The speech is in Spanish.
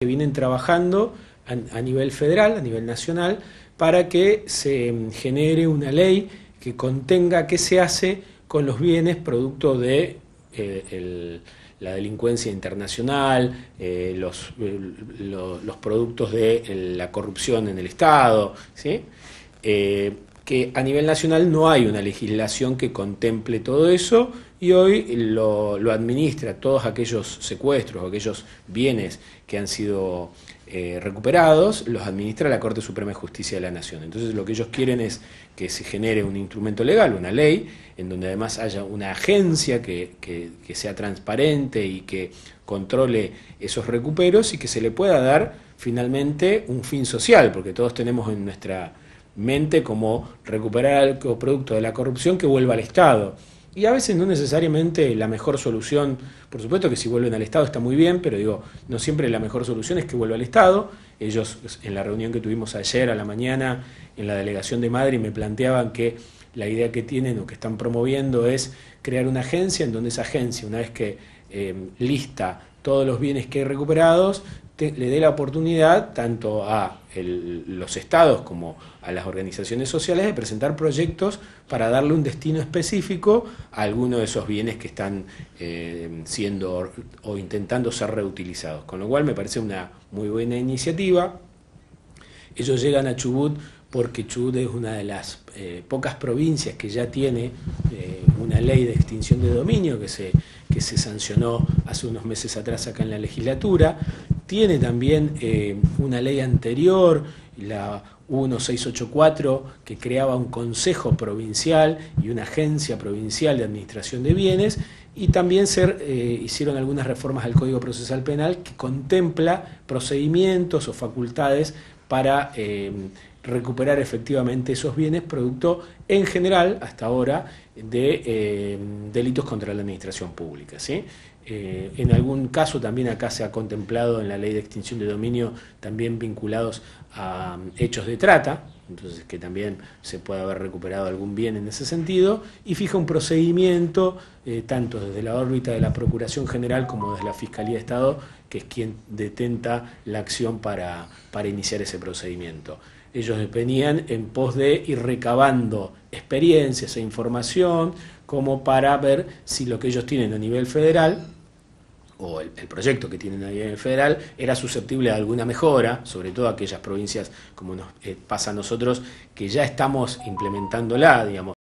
vienen trabajando a nivel federal, a nivel nacional, para que se genere una ley que contenga qué se hace con los bienes producto de la delincuencia internacional, los productos de la corrupción en el Estado, ¿sí? Que a nivel nacional no hay una legislación que contemple todo eso, y hoy lo administra todos aquellos secuestros, aquellos bienes que han sido recuperados, los administra la Corte Suprema de Justicia de la Nación. Entonces lo que ellos quieren es que se genere un instrumento legal, una ley, en donde además haya una agencia que sea transparente y que controle esos recuperos, y que se le pueda dar finalmente un fin social, porque todos tenemos en nuestra mente como recuperar algo producto de la corrupción que vuelva al Estado. Y a veces no necesariamente la mejor solución, por supuesto que si vuelven al Estado está muy bien, pero digo, no siempre la mejor solución es que vuelva al Estado. Ellos, en la reunión que tuvimos ayer a la mañana en la delegación de Madrid, me planteaban que la idea que tienen o que están promoviendo es crear una agencia, en donde esa agencia, una vez que lista todos los bienes que hay recuperados, le dé la oportunidad tanto a los estados como a las organizaciones sociales de presentar proyectos para darle un destino específico a alguno de esos bienes que están siendo o intentando ser reutilizados. Con lo cual me parece una muy buena iniciativa. Ellos llegan a Chubut porque Chubut es una de las pocas provincias que ya tiene una ley de extinción de dominio que se sancionó hace unos meses atrás acá en la legislatura. Tiene también una ley anterior, la 1684, que creaba un consejo provincial y una agencia provincial de administración de bienes, y también hicieron algunas reformas al Código Procesal Penal que contempla procedimientos o facultades para recuperar efectivamente esos bienes producto, en general, hasta ahora, de delitos contra la administración pública, ¿sí? En algún caso también acá se ha contemplado en la ley de extinción de dominio también vinculados a hechos de trata, entonces que también se puede haber recuperado algún bien en ese sentido, y fija un procedimiento tanto desde la órbita de la Procuración General como desde la Fiscalía de Estado, que es quien detenta la acción para iniciar ese procedimiento. Ellos venían en pos de ir recabando experiencias e información como para ver si lo que ellos tienen a nivel federal o el proyecto que tienen a nivel federal era susceptible de alguna mejora, sobre todo aquellas provincias como nos pasa a nosotros, que ya estamos implementándola, digamos.